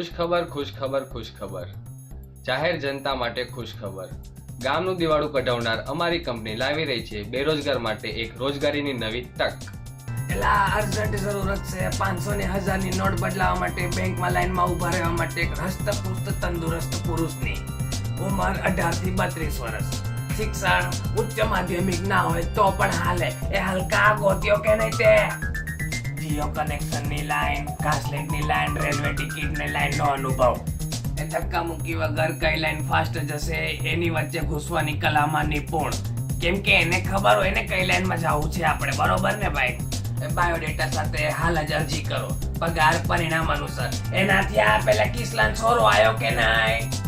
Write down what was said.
ખુશ ખબર જાહેર જનતા માટે ખુશ ખબર ગામનું દિવાળું કઢાવનાર અમારી કંપની લાવી રહી છે બેરોજગાર માટે એક રોજગારીની નવી તક। એલા અર્જન્ટ જરૂરત છે 500 ને 1000 ની નોટ બદલાવવા માટે બેંકમાં લાઈનમાં ઊભા રહેવા માટે એક હસ્તપુસ્ત તંદુરસ્ત પુરુષની ઉંમર 18 થી 32 વર્ષ, શિક્ષણ ઉચ્ચ માધ્યમિક ના હોય તો પણ હાલે, એ હલકા ગોત્યો કે નહીં તે જીઓ કનેક્શન ની લાઈન, ઘાસલેટ ની લાઈન, રેલવે ટિકિટ ની લાઈન નો અનુભવ, એ ધક્કા મુક્કી વગર કઈ લાઈન ફાસ્ટ જશે એની વચ્ચે ઘૂસવાની કલામાં નિપુણ, કેમ કે એને ખબર હોય ને કઈ લાઈન માં જવું છે આપણે, બરોબર ને ભાઈ? બાયોડેટા સાથે હાલ જ અરજી કરો, પગાર પરિણામ અનુસાર, એનાથી આ પેલા કિસલાન છોરો આવ્યો કે નહીં?